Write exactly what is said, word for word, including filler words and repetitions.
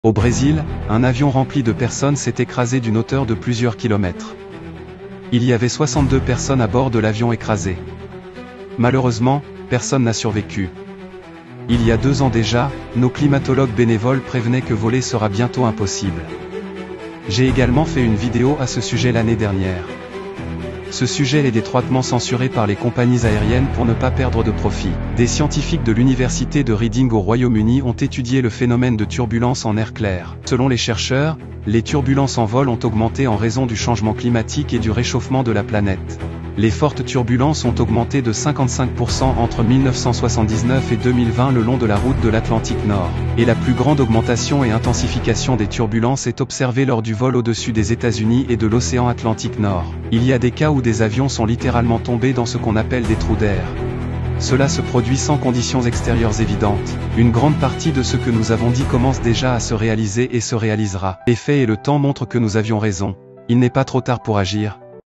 Au Brésil, un avion rempli de personnes s'est écrasé d'une hauteur de plusieurs kilomètres. Il y avait soixante-deux personnes à bord de l'avion écrasé. Malheureusement, personne n'a survécu. Il y a deux ans déjà, nos climatologues bénévoles prévenaient que voler sera bientôt impossible. J'ai également fait une vidéo à ce sujet l'année dernière. Ce sujet est étroitement censuré par les compagnies aériennes pour ne pas perdre de profit. Des scientifiques de l'université de Reading au Royaume-Uni ont étudié le phénomène de turbulence en air clair. Selon les chercheurs, les turbulences en vol ont augmenté en raison du changement climatique et du réchauffement de la planète. Les fortes turbulences ont augmenté de cinquante-cinq pour cent entre mille neuf cent soixante-dix-neuf et deux mille vingt le long de la route de l'Atlantique Nord. Et la plus grande augmentation et intensification des turbulences est observée lors du vol au-dessus des États-Unis et de l'océan Atlantique Nord. Il y a des cas où des avions sont littéralement tombés dans ce qu'on appelle des trous d'air. Cela se produit sans conditions extérieures évidentes. Une grande partie de ce que nous avons dit commence déjà à se réaliser et se réalisera. Les faits et le temps montrent que nous avions raison. Il n'est pas trop tard pour agir.